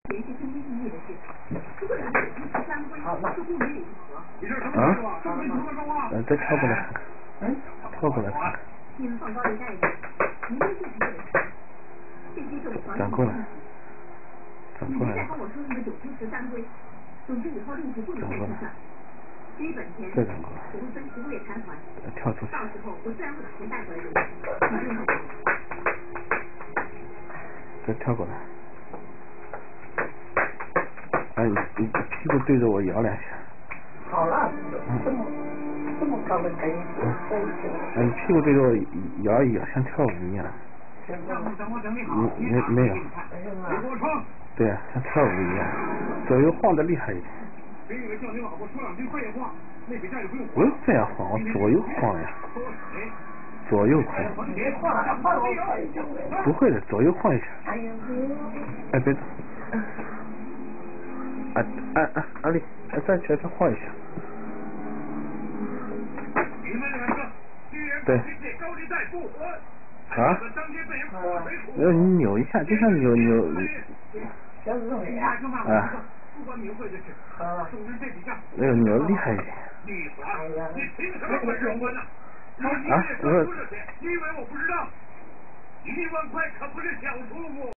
联系身边地域的事，如果两个人不相规，似乎没理合。 你这什么态度啊？这么出个状况？ 再跳过来，跳过来看。 你们放高利贷的，明明就是为了钱，这些是我房子的问题。你别再跟我说什么9出13归，总之以后利息不能再计算。至于本钱，我会分10个月偿还。 跳出去。 到时候我自然会把钱带回来给你，你不用担心。 再跳过来。哎，你屁股对着我摇2下。 好了，这么高的跟哎，你屁股对着我摇一摇，像跳舞一样。没有。对啊，像跳舞一样，左右晃得厉害一点。 给你个叫你老婆说2句废话，那笔债就不用还。 不用这样晃，我左右晃呀。左右晃。不会的，左右晃一下。哎，别动。阿丽，再起来再晃一下。 你们2个居然对。 借高利贷不还， 啊？你扭一下，就像扭。啊。 不管你会的事，总之这笔账。 扭厉害一点。 你凭什么管这关呢？你也说出这钱，你以为我不知道？1万块可不是小数目。